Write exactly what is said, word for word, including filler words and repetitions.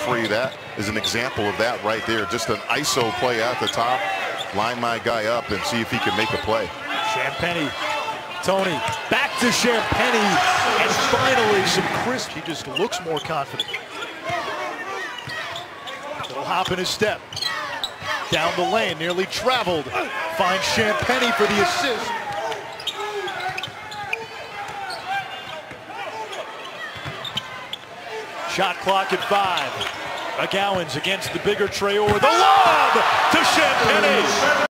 for you. That is an example of that right there. Just an I S O play at the top. Line my guy up and see if he can make a play. Champagnie, Tony, back to Champagnie, and finally some crisp. He just looks more confident. Little hop in his step. Down the lane, nearly traveled. Finds Champagnie for the assist. Shot clock at five. McGowan's against the bigger Traore. The lob to Champagnie.